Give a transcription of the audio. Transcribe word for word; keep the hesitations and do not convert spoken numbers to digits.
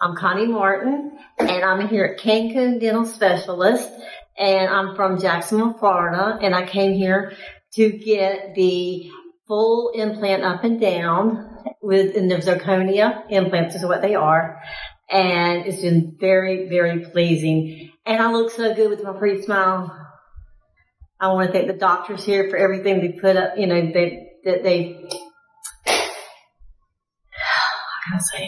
I'm Connie Martin, and I'm here at Cancun Dental Specialists, and I'm from Jacksonville, Florida, and I came here to get the full implant up and down with and the zirconia implants is what they are, and it's been very, very pleasing. And I look so good with my pretty smile. I want to thank the doctors here for everything they put up, you know, they, that they, how can I say?